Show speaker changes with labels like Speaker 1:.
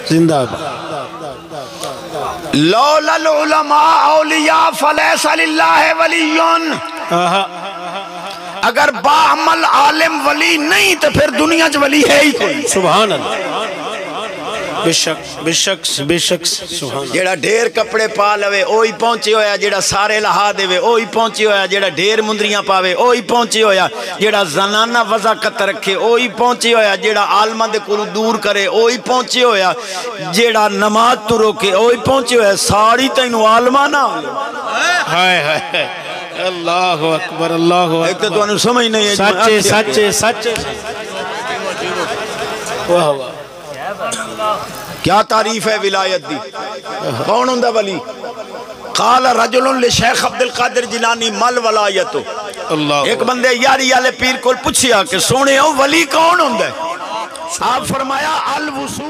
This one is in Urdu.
Speaker 1: زندہ باد.
Speaker 2: لولا العلماء اولیاء فلیس للہ ولیون. اگر باعمل عالم ولی نہیں تو پھر دنیا چ ولی ہے ہی کوئی.
Speaker 1: سبحان اللہ. بے شک بے شک بے شک. سبحان اللہ.
Speaker 2: جیڑا ڈھیر کپڑے پا لوے اوہی پہنچے ہویا، جیڑا سارے لہا دے اوہی پہنچے ہویا، جیڑا ڈھیر مندریاں پاوے اوہی پہنچے ہویا، جیڑا زنانہ وضاقت رکھے اوہی پہنچے ہویا، جیڑا عالمہ دے کولو دور کرے اوہی پہنچے ہویا، جیڑا نماز تو روکے اوہی پہنچے ہویا. ساری تینوں عالمہ نہ
Speaker 1: ہائے ہائے. اللہ اکبر اللہ
Speaker 2: ایک تو
Speaker 1: اکبر.
Speaker 2: انہوں سمجھ نہیں ہے.
Speaker 1: سچے سچے سچے. واہ واہ.
Speaker 2: کیا تعریف ہے ولایت دی. کون ہوندہ ولی؟ قال رجل لشیخ عبدالقادر جیلانی مل ولایتو.
Speaker 1: اللہ.
Speaker 2: ایک بندے یاری والے پیر کو پوچھیا کہ سونے ہو ولی کون ہوندہ ہے؟ آپ فرمایا الوصول